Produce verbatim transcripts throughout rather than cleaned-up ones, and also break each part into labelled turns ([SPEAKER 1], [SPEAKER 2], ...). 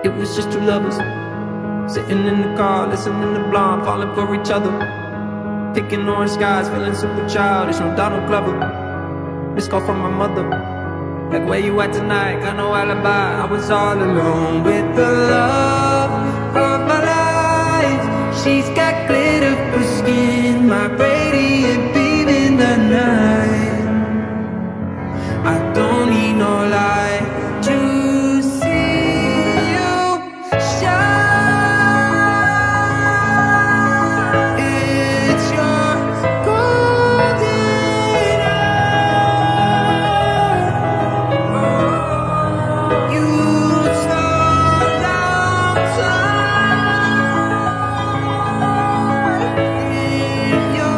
[SPEAKER 1] It was just two lovers sitting in the car, listening to Blonde, falling for each other, picking orange skies, feeling super childish. No Donald Glover. Missed call from my mother, like, where you at tonight? Got no alibi. I was all alone with the love of my life. She's got glitter for skin, my radiant beam in the night. I don't need no light to see you shine. It's your golden hour. You slow down time in your.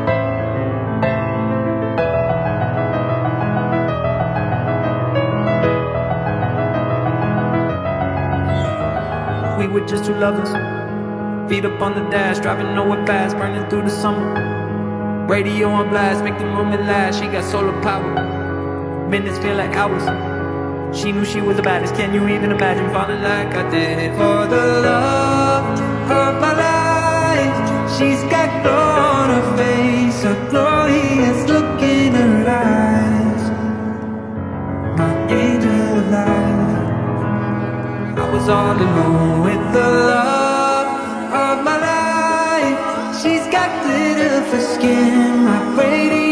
[SPEAKER 1] We were just two lovers, feet up on the dash, driving nowhere fast, burning through the summer. Radio on blast, make the moment last. She got solar power, minutes feel like hours. She knew she was the baddest. Can you even imagine falling like I did for the love of my life? She's got glow on her face, a glorious look in her eyes, my angel of light. I was all alone with the love of my life. She's got glitter for skin, my radiant